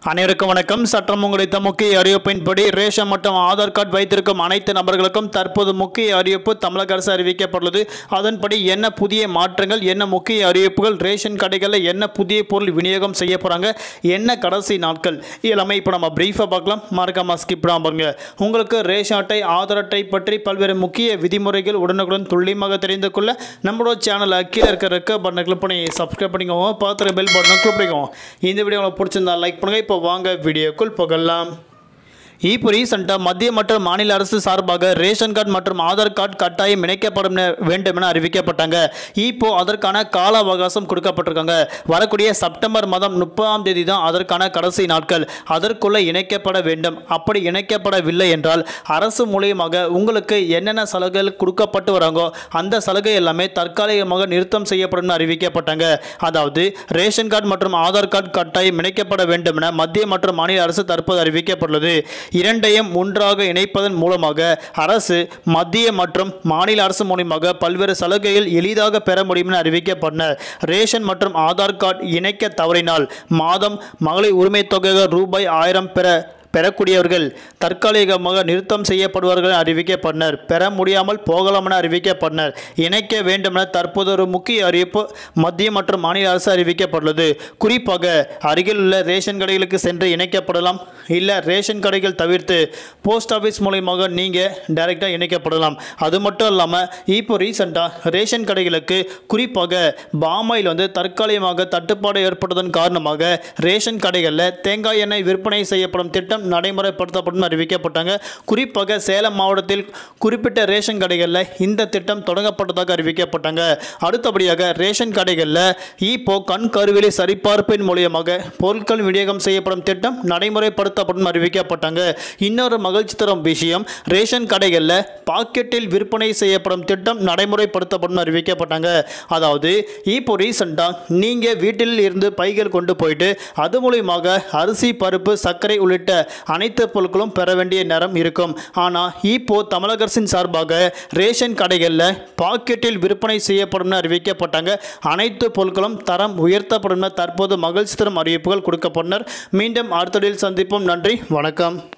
அனைவருக்கும் வணக்கம். சட்டம் உங்களித்த முக்கிய அறிவிப்பின்படி ரேஷன் மற்றும் ஆதார் கார்டு வைத்திருக்கும் அனைத்து நபர்களுக்கும் தற்போது முக்கிய அறிவிப்பு தமிழக அரசு அறிவிக்கப்பட்டுள்ளது. அதன்படி என்ன புதிய மாற்றங்கள், என்ன முக்கிய அறிவிப்புகள், ரேஷன் கடைகளில் என்ன புதிய பொருள் விநியோகம் செய்ய போகிறாங்க, என்ன கடைசி நாட்கள், எல்லாமே இப்போ நம்ம பிரீஃபாக பார்க்கலாம். மறக்காம ஸ்கிப் பண்ணாம பாருங்க. உங்களுக்கு ரேஷன் அட்டை, ஆதார் அட்டை பற்றி பல்வேறு முக்கிய விதிமுறைகள் உடனுக்குடன் துல்லியமாக தெரிந்து கொள்ள நம்மளோட சேனலை கீழே இருக்க ரெக்க பட்டனை கிளிக் பண்ணி சப்ஸ்கிரைப் பண்ணிக்கோங்க. பார்த்துற பெல் பட்டனை கிளிக் பண்ணிக்கோங்க. இந்த வீடியோ உங்களுக்கு பிடிச்சிருந்தா லைக் பண்ணுங்க. இப்போ வாங்க வீடியோக்குள் போகலாம். இப்போ ரீசெண்டாக மத்திய மற்றும் மாநில அரசு சார்பாக ரேஷன் கார்டு மற்றும் ஆதார் கார்டு கட்டாயம் இணைக்கப்படும் வேண்டும் என அறிவிக்கப்பட்டாங்க. இப்போ அதற்கான கால அவகாசம் கொடுக்கப்பட்டிருக்காங்க. வரக்கூடிய செப்டம்பர் மாதம் 30ஆம் தேதி தான் அதற்கான கடைசி நாட்கள். அதற்குள்ளே இணைக்கப்பட வேண்டும். அப்படி இணைக்கப்படவில்லை என்றால் அரசு மூலியமாக உங்களுக்கு என்னென்ன சலுகைகள் கொடுக்கப்பட்டு வராங்கோ அந்த சலுகை எல்லாமே தற்காலிகமாக நிறுத்தம் செய்யப்படும் அறிவிக்கப்பட்டாங்க. அதாவது ரேஷன் கார்டு மற்றும் ஆதார் கார்டு கட்டாயம் இணைக்கப்பட வேண்டும் என மத்திய மற்றும் மாநில அரசு தற்போது அறிவிக்கப்பட்டுள்ளது. இரண்டையும் ஒன்றாக இணைப்பதன் மூலமாக அரசு மத்திய மற்றும் மாநில அரசு மூலமாக பல்வேறு சலுகைகள் எளிதாக பெற முடியும் என அறிவிக்கப்பட்டன. ரேஷன் மற்றும் ஆதார் கார்டு இணைக்க தவறினால் மாதம் மகளிர் உரிமை தொகை ரூபாய் 1000 பெறக்கூடியவர்கள் தற்காலிகமாக நிறுத்தம் செய்யப்படுவார்கள் அறிவிக்கப்பட்டனர். பெற முடியாமல் போகலாம் என அறிவிக்கப்பட்டனர். இணைக்க வேண்டும் என தற்போது ஒரு முக்கிய அறிவிப்பு மத்திய மற்றும் மாநில அரசு அறிவிக்கப்பட்டுள்ளது. குறிப்பாக அருகில் உள்ள ரேஷன் கடைகளுக்கு சென்று இணைக்கப்படலாம். இல்லை ரேஷன் கடைகள் தவிர்த்து போஸ்ட் ஆஃபீஸ் மூலமாக நீங்கள் டைரெக்டாக இணைக்கப்படலாம். அது மட்டும் இல்லாமல் இப்போ ரீசெண்டாக ரேஷன் கடைகளுக்கு குறிப்பாக பாமாயில் தற்காலிகமாக தட்டுப்பாடு ஏற்பட்டதன் காரணமாக ரேஷன் கடைகளில் தேங்காய் எண்ணெய் விற்பனை செய்யப்படும் திட்டம் நடைமுறைப்படுத்தப்படும் அறிவிக்கப்பட்டாங்க. குறிப்பாக சேலம் மாவட்டத்தில் குறிப்பிட்ட ரேஷன் கடைகளில் இந்த திட்டம் தொடங்கப்பட்டதாக அறிவிக்கப்பட்டாங்க. அடுத்தபடியாக ரேஷன் கடைகளில் இப்போ கண் கருவிழி சரிபார்ப்பின் மூலியமாக பொருட்கள் விநியோகம் செய்யப்படும் திட்டம் நடைமுறைப்படுத்தப்படும் அறிவிக்கப்பட்டாங்க. இன்னொரு மகிழ்ச்சி தரும் விஷயம், ரேஷன் கடைகளில் பாக்கெட்டில் விற்பனை செய்யப்படும் திட்டம் நடைமுறைப்படுத்தப்படும் அறிவிக்கப்பட்டாங்க. அதாவது இப்போ ரீசெண்டாக நீங்கள் வீட்டில் இருந்து பைகள் கொண்டு போயிட்டு அது மூலியமாக அரிசி, பருப்பு, சர்க்கரை உள்ளிட்ட அனைத்து பொருட்களும் பெற வேண்டிய நேரம் இருக்கும். ஆனால் இப்போ தமிழக அரசின் சார்பாக ரேஷன் கடைகளில் பாக்கெட்டில் விற்பனை செய்யப்படும் அறிவிக்கப்பட்டாங்க. அனைத்து பொருட்களும் தரம் உயர்த்தப்படும் தற்போது மகிழ்ச்சி தரும் அறிவிப்புகள் கொடுக்கப்பட்டனர். மீண்டும் அடுத்த சந்திப்போம். நன்றி, வணக்கம்.